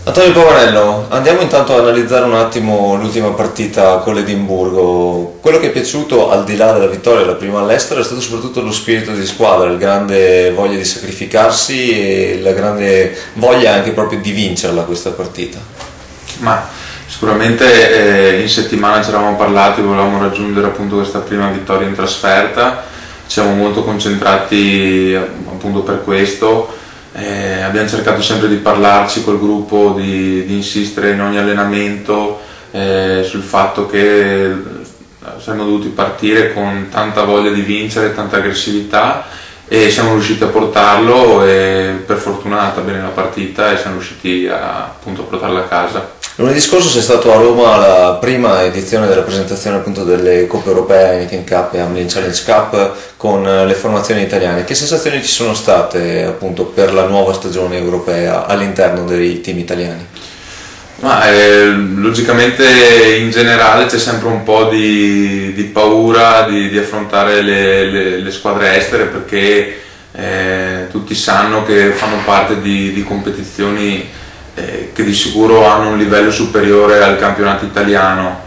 Antonio Pavanello, andiamo intanto ad analizzare un attimo l'ultima partita con l'Edimburgo. Quello che è piaciuto, al di là della vittoria, la prima all'estero, è stato soprattutto lo spirito di squadra, la grande voglia di sacrificarsi e la grande voglia anche proprio di vincerla questa partita. Ma sicuramente in settimana ci eravamo parlati, volevamo raggiungere appunto questa prima vittoria in trasferta, ci siamo molto concentrati appunto per questo. Abbiamo cercato sempre di parlarci col gruppo, di insistere in ogni allenamento sul fatto che siamo dovuti partire con tanta voglia di vincere, tanta aggressività, e siamo riusciti a portarlo e per fortuna è andata bene la partita e siamo riusciti appunto a portarla a casa. Lunedì scorso sei stato a Roma alla prima edizione della presentazione appunto delle Coppe Europee, Heineken Cup e Amlin Challenge Cup con le formazioni italiane. Che sensazioni ci sono state appunto per la nuova stagione europea all'interno dei team italiani? Logicamente in generale c'è sempre un po' di paura di affrontare le squadre estere, perché tutti sanno che fanno parte di competizioni che di sicuro hanno un livello superiore al campionato italiano.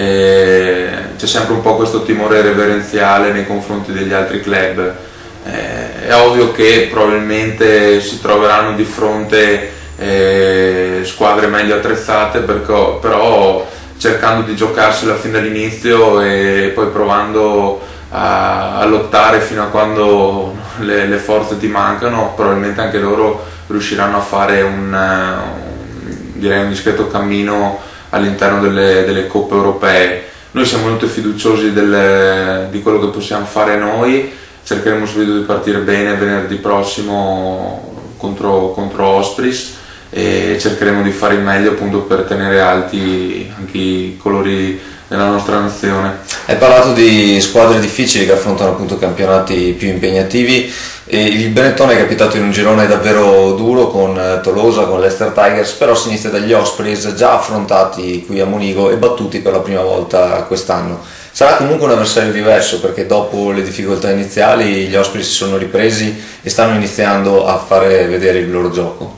C'è sempre un po' questo timore reverenziale nei confronti degli altri club. È ovvio che probabilmente si troveranno di fronte squadre meglio attrezzate, però cercando di giocarsela fin dall'inizio e poi provando a lottare fino a quando le forze ti mancano, probabilmente anche loro riusciranno a fare direi un discreto cammino all'interno delle coppe europee. Noi siamo molto fiduciosi di quello che possiamo fare noi, cercheremo subito di partire bene venerdì prossimo contro Ospris e cercheremo di fare il meglio appunto per tenere alti anche i colori della nostra nazione. Hai parlato di squadre difficili che affrontano appunto campionati più impegnativi. Il Benetton è capitato in un girone davvero duro con Tolosa, con l'Leicester Tigers, però si inizia dagli Ospreys già affrontati qui a Monigo e battuti per la prima volta quest'anno. Sarà comunque un avversario diverso, perché dopo le difficoltà iniziali gli Ospreys si sono ripresi e stanno iniziando a fare vedere il loro gioco.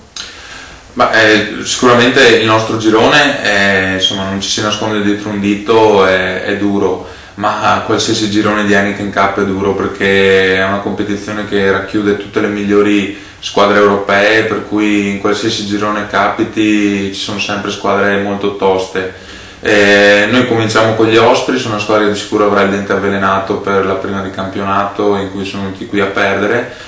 Sicuramente il nostro girone insomma, non ci si nasconde dietro un dito, è duro, ma qualsiasi girone di Heineken Cup è duro, perché è una competizione che racchiude tutte le migliori squadre europee, per cui in qualsiasi girone capiti ci sono sempre squadre molto toste. Noi cominciamo con gli Ospreys, una squadra che di sicuro avrà il dente avvelenato per la prima di campionato in cui sono venuti qui a perdere.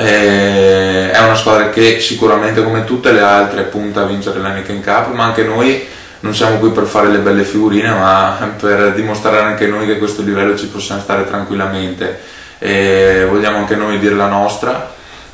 È una squadra che sicuramente, come tutte le altre, punta a vincere l'Heineken Cup, ma anche noi non siamo qui per fare le belle figurine, ma per dimostrare anche noi che a questo livello ci possiamo stare tranquillamente. Vogliamo anche noi dire la nostra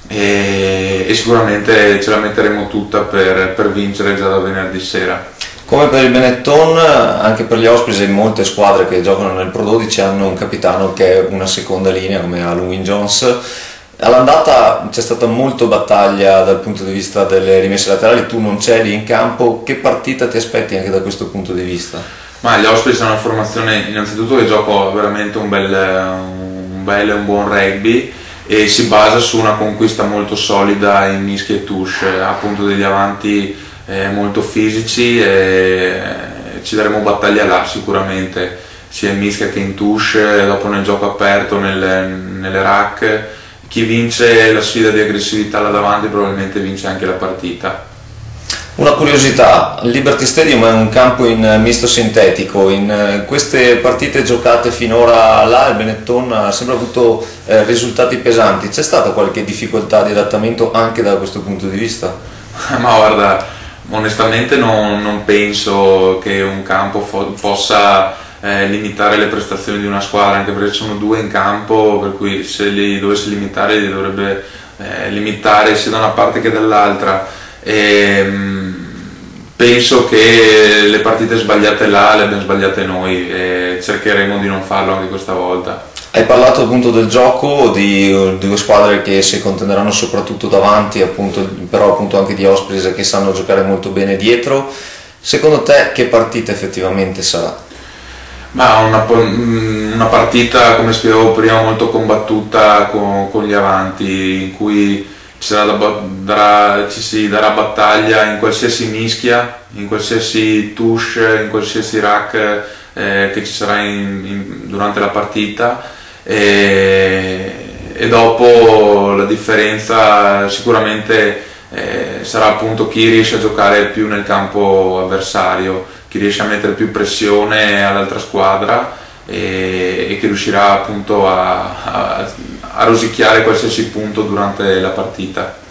e sicuramente ce la metteremo tutta per vincere già da venerdì sera. Come per il Benetton, anche per gli Ospreys e molte squadre che giocano nel Pro 12 hanno un capitano che è una seconda linea come Alan Wynne-Jones. All'andata c'è stata molta battaglia dal punto di vista delle rimesse laterali, tu non c'eri in campo, che partita ti aspetti anche da questo punto di vista? Ma gli Ospreys sono una formazione innanzitutto che gioca veramente un buon rugby e si basa su una conquista molto solida in mischia e touche, appunto degli avanti molto fisici, e ci daremo battaglia là sicuramente, sia in mischia che in touche, dopo nel gioco aperto, nelle rack. Chi vince la sfida di aggressività là davanti probabilmente vince anche la partita. Una curiosità, il Liberty Stadium è un campo in misto sintetico, in queste partite giocate finora là il Benetton ha sempre avuto risultati pesanti, c'è stata qualche difficoltà di adattamento anche da questo punto di vista? Ma guarda, onestamente non penso che un campo possa limitare le prestazioni di una squadra, anche perché sono due in campo, per cui se li dovesse limitare li dovrebbe limitare sia da una parte che dall'altra. Penso che le partite sbagliate là le abbiamo sbagliate noi e cercheremo di non farlo anche questa volta. Hai parlato appunto del gioco, di due squadre che si contenderanno soprattutto davanti, appunto, però appunto anche di Ospreys che sanno giocare molto bene dietro. Secondo te che partita effettivamente sarà? Ma una partita, come spiegavo prima, molto combattuta con gli avanti, in cui ci si darà battaglia in qualsiasi mischia, in qualsiasi touche, in qualsiasi rack che ci sarà durante la partita, e dopo la differenza sicuramente sarà appunto chi riesce a giocare più nel campo avversario, chi riesce a mettere più pressione all'altra squadra e che riuscirà appunto a rosicchiare qualsiasi punto durante la partita.